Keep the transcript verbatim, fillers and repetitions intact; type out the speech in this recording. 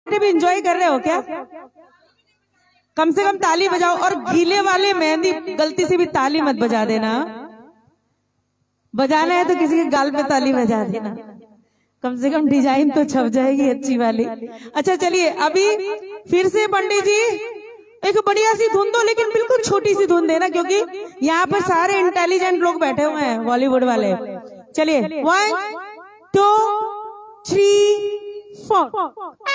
भी एंजॉय कर रहे हो क्या? कम से कम ताली बजाओ। और गीले वाले मेहंदी गलती से भी ताली मत बजा देना। बजाना है तो किसी के गाल पे ताली बजा देना, कम से कम डिजाइन तो छप जाएगी अच्छी वाली। अच्छा चलिए, अभी फिर से पंडित जी एक बढ़िया सी धुन दो, लेकिन बिल्कुल छोटी सी धुन देना, क्योंकि यहाँ पर सारे इंटेलिजेंट लोग बैठे हुए हैं बॉलीवुड वाले। चलिए, वन टू थ्री फोर।